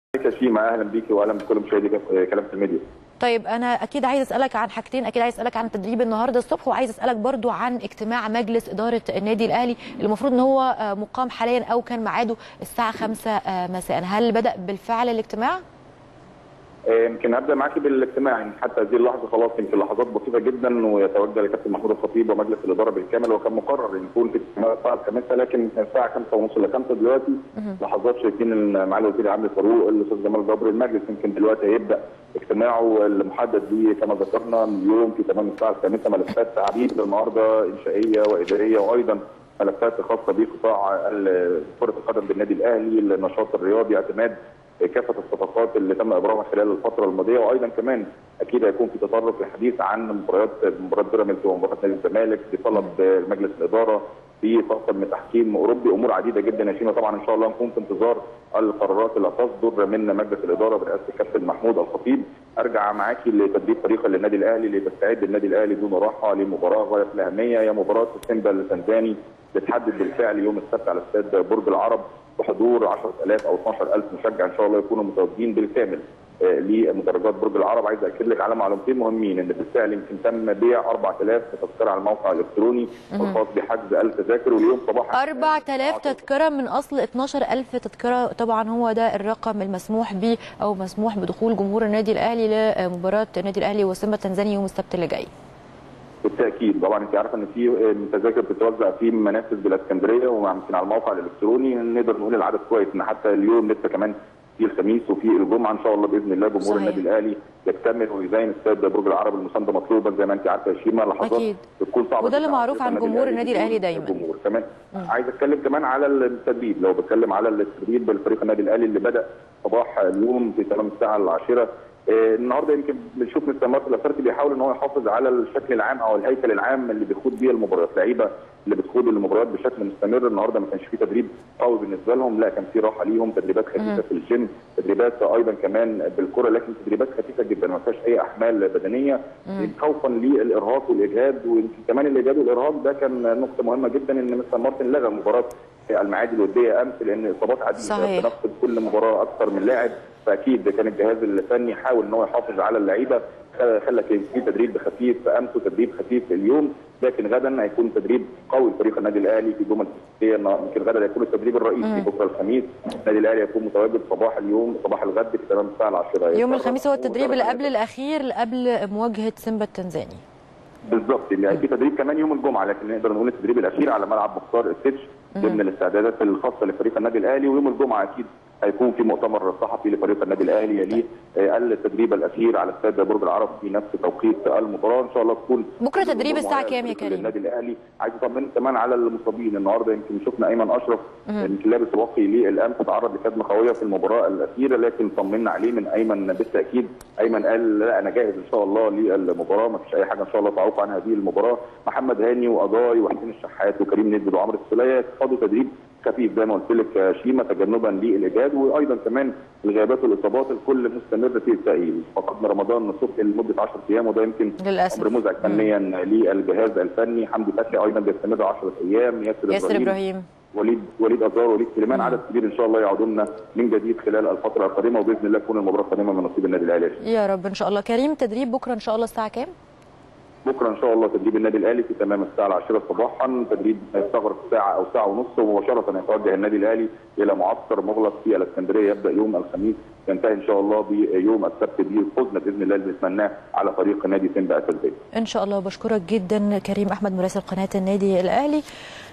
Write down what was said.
شيماء، اهلا بيكي واهلا بكل مشاهدي كلام في الميديا. طيب انا اكيد عايز اسالك عن حاجتين، اكيد عايز اسالك عن تدريب النهارده الصبح، وعايز اسالك برضو عن اجتماع مجلس اداره النادي الاهلي اللي المفروض ان هو مقام حاليا او كان ميعاده الساعه 5 مساء. هل بدا بالفعل الاجتماع؟ يمكن ابدا معاكي بالاجتماع. يعني حتى هذه اللحظه خلاص يمكن لحظات بسيطه جدا ويتوجه لكابتن محمود الخطيب ومجلس الاداره بالكامل، وكان مقرر ان يكون في اجتماع الساعه 5 لكن الساعه 5:30 ل 5 دلوقتي. لحظات شايفين معالي الوزير العام فاروق الاستاذ جمال جبر المجلس يمكن دلوقتي هيبدا اجتماعه المحدد ليه كما ذكرنا اليوم في تمام الساعه 5. ملفات تعديد النهارده انشائيه واداريه، وايضا ملفات خاصه بقطاع كره القدم بالنادي الاهلي، النشاط الرياضي، اعتماد كافه الصفقات اللي تم ابرامها خلال الفتره الماضيه، وايضا كمان اكيد هيكون في تطرق للحديث عن مباراه بيراميدز ومباراه نادي الزمالك بطلب مجلس الاداره في فصل من تحكيم اوروبي، امور عديده جدا يا شيماء. طبعا ان شاء الله نكون في انتظار القرارات اللي هتصدر من مجلس الاداره برئاسه الكابتن محمود الخطيب. ارجع معاكي لتدريب فريق للنادي الاهلي لتستعد النادي الاهلي دون راحه لمباراه غايه في الاهميه، هي مباراه سيمبا التنزاني بتحدد بالفعل يوم السبت على استاد برج العرب بحضور 10,000 او 12,000 مشجع ان شاء الله يكونوا متواجدين بالكامل لمدرجات برج العرب. عايز اكد لك على معلومتين مهمين، ان بالفعل يمكن تم بيع 4,000 تذكره على الموقع الالكتروني الخاص بحجز التذاكر، واليوم صباحا 4,000 تذكره من اصل 12,000 تذكره. طبعا هو ده الرقم المسموح به او مسموح بدخول جمهور النادي الاهلي لمباراه النادي الاهلي وسيمبا التنزاني يوم السبت اللي جاي. بالتاكيد طبعا انت عارفه ان في تذاكر بتتوزع في منافذ بالاسكندريه ويمكن على الموقع الالكتروني. نقدر نقول العدد كويس، ان حتى اليوم لسه كمان في الخميس وفي الجمعه ان شاء الله باذن الله جمهور النادي الاهلي يكتمل ويزين استاد برج العرب. المسانده مطلوبه زي ما انت عارفه يا شيماء، لحظات بتكون صعبه وده اللي معروف عن جمهور النادي الاهلي دايما. الجمهور كمان عايز اتكلم كمان على التدريب، لو بتكلم على التدريب بالفريق النادي الاهلي اللي بدا صباح اليوم في تمام الساعه 10. النهارده يمكن بنشوف مستر مارتن لاسارتي بيحاول ان هو يحافظ على الشكل العام او الهيكل العام اللي بيخوض بيه المباريات، لعيبه اللي بتخوض المباريات بشكل مستمر. النهارده ما كانش في تدريب قوي بالنسبه لهم، لا كان في راحه ليهم، تدريبات خفيفه في الجيم، تدريبات ايضا كمان بالكره، لكن تدريبات خفيفه جدا ما فيهاش اي احمال بدنيه خوفا للارهاق والاجهاد. ويمكن كمان الاجهاد والارهاق ده كان نقطه مهمه جدا، ان مستر مارتن لغى مباراه المعادي الوديه امس لان اصابات عديده بنفقد كل مباراه اكثر من لاعب، فاكيد كان الجهاز الفني حاول ان هو يحافظ على اللعيبه، خلى في تدريب خفيف امس وتدريب خفيف اليوم، لكن غدا هيكون تدريب قوي فريق النادي الاهلي في جمل تكتيكيه. يمكن غدا هيكون التدريب الرئيسي بكره الخميس، النادي الاهلي هيكون متواجد صباح اليوم صباح الغد في تمام الساعه 10. يوم الخميس هو التدريب اللي قبل الاخير قبل مواجهه سيمبا التنزاني. بالظبط، يعني في تدريب كمان يوم الجمعه، لكن نقدر نقول التدريب الاخير على ملعب مختار السيتش ضمن الاستعدادات الخاصه لفريق النادي الاهلي. ويوم الجمعه اكيد هيكون في مؤتمر صحفي لفريق النادي الاهلي يليه التدريب الاخير على استاد برج العرب في نفس توقيت المباراه. ان شاء الله تكون بكره تدريب الساعه كام يا كريم؟ النادي الاهلي عايز اطمن كمان على المصابين. النهارده يمكن شفنا ايمن اشرف يمكن لابس واقي للامس تعرض لكدمه قويه في المباراه الاخيره، لكن طمنا عليه من ايمن بالتاكيد. ايمن قال لا انا جاهز ان شاء الله للمباراه، ما فيش اي حاجه ان شاء الله تعوق عن هذه المباراه. محمد هاني واجاي وحسين الشحات وكريم ندد وعمرو السوليه خدوا تدريب خفيف زي ما قلت لك شيماء تجنبا للاجهاد، وايضا كمان الغيابات والاصابات الكل مستمر في التاهيل. فقدنا رمضان صبحي لمده 10 ايام وده يمكن امر مزعج فنيا للجهاز الفني. حمدي فتحي ايضا بيستمر 10 ايام، ياسر ابراهيم، وليد ازار، وليد سليمان، عدد كبير ان شاء الله يعودوا لنا من جديد خلال الفتره القادمه، وباذن الله تكون المباراه القادمه من نصيب النادي الاهلي يا رب ان شاء الله. كريم تدريب بكره ان شاء الله الساعه كام؟ بكره ان شاء الله تدريب النادي الاهلي في تمام الساعه 10 صباحا، تدريب يستغرق ساعه او ساعه ونص، ومباشره يتوجه النادي الاهلي الى معسكر مغلق في الاسكندريه يبدا يوم الخميس ينتهي ان شاء الله بيوم السبت بالفوز باذن الله اللي نتمناه على فريق نادي سيمبا التنزاني. ان شاء الله. بشكرك جدا كريم احمد مراسل قناه النادي الاهلي.